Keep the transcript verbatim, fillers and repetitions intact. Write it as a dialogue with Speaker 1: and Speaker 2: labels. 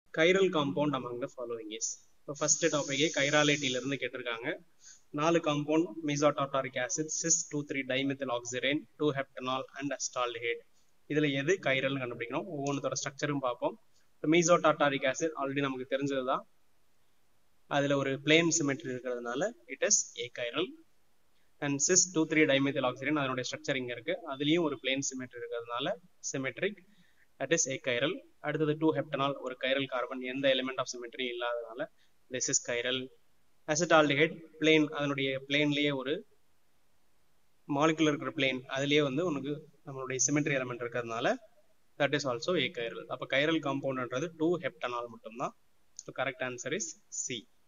Speaker 1: chiral compound among the following is. இப்போ first topic கைராலிட்டில இருந்து கேட்டிருக்காங்க. நாலு compound mesotartaric acid, cis two three dimethyl oxirane, two heptanol and acetaldehyde. இதுல எது கைரல்னு கண்டுபிடிக்கணும். ஒவ்வொன்றோட ஸ்ட்ரக்சரும் பார்ப்போம். மீசோடார்டாரிக் ஆசிட் ஆல்ரெடி நமக்கு தெரிஞ்சதுதான். அதுல ஒரு பிளேன் சிமெட்ரி இருக்கிறதுனால it is a chiral. And cis two three dimethyl oxirane அதனுடைய ஸ்ட்ரக்சர் இங்க இருக்கு. அதுலயும் ஒரு பிளேன் சிமெட்ரி இருக்கிறதுனால சிமெட்ரிக், that is achiral. அடுத்தது டூ ஹெப்டனால் ஒரு கைரல் கார்பன், எந்த எலிமெண்ட் ஆஃப் சிமெட்ரி இல்லாதனால this is chiral. Acetaldehyde plane, அதனுடைய பிளேன்லயே ஒரு மாலிகுலர் இருக்கிற பிளேன், அதுலயே வந்து உனக்கு நம்மளுடைய சிமெட்ரி எலிமெண்ட் இருக்கிறதுனால that is also achiral. அப்ப கைரல் காம்பவுண்ட்ன்றது டூ ஹெப்டனால் மட்டும்தான். So correct answer is C.